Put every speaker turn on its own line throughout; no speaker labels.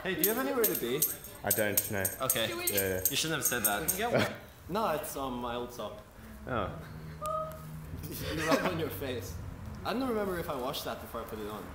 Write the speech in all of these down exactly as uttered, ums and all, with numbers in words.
Hey, do you have anywhere to be?
I don't know.
Okay.
Yeah, yeah.
You shouldn't have said that. Get one. No, it's um, my old sock.
Oh.
You rub it on your face. I don't remember if I washed that before I put it on.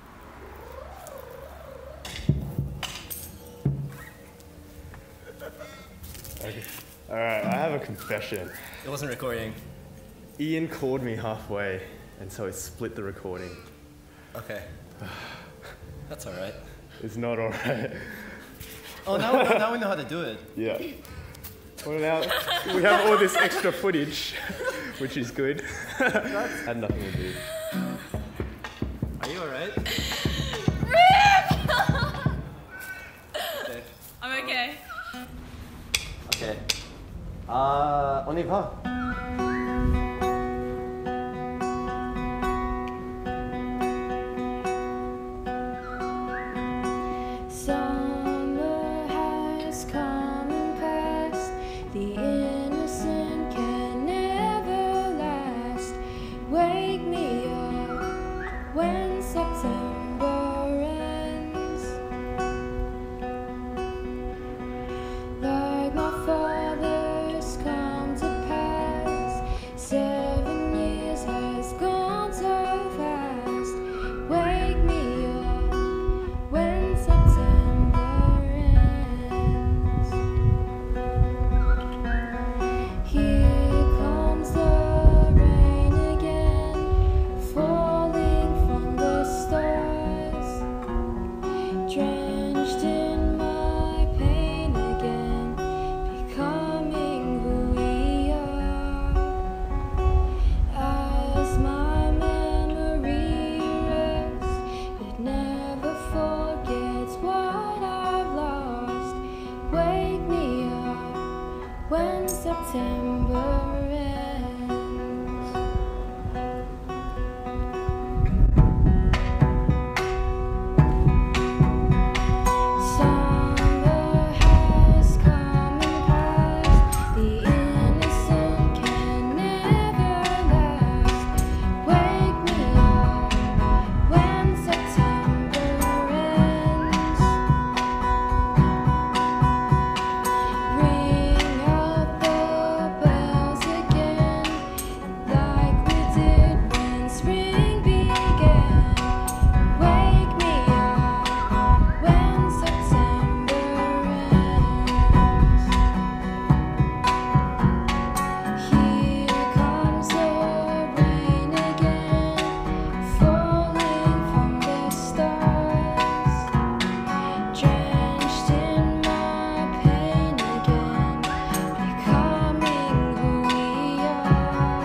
Okay. Alright, I have a confession.
It wasn't recording.
Ian called me halfway, and so he split the recording.
Okay. That's alright.
It's not alright.
Oh, now, now we know how to do it.
Yeah. Well, now we have all this extra footage, which is good. Had nothing to do.
Are you alright? Okay.
I'm okay.
Okay. Uh, on y va.
Summer has come and passed. The innocent can never last. Wake me up when September ends. Like my father's come to pass. Seven years has gone so fast. Wake me up when September ends. Here comes the rain again, falling from the stars, drenched in my pain again, becoming who we are. As my memory rests, it never forgets what I've lost. Wake me up when September ends. Summer has come and passed. The innocent can never last. Wake me up when September ends. Ring out the bells again, like we did when spring began. Wake me up when September ends. Here comes the rain again, falling from the stars, drenched in my pain again, becoming who we are.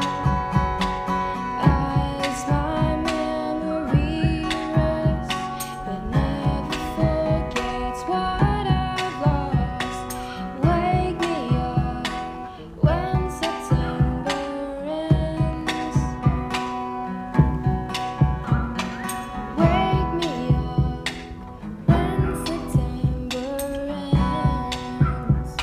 As my memory rests, but never forgets what I've lost. Wake me up when September ends. Wake me up when September ends.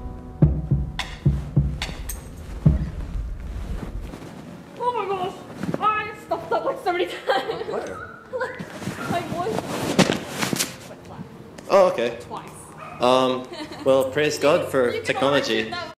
Oh my gosh! I stuffed up like so many times.
Where?
My voice went flat
Oh, okay.
twice.
Um, well, praise God for
You can't
technology.
do that.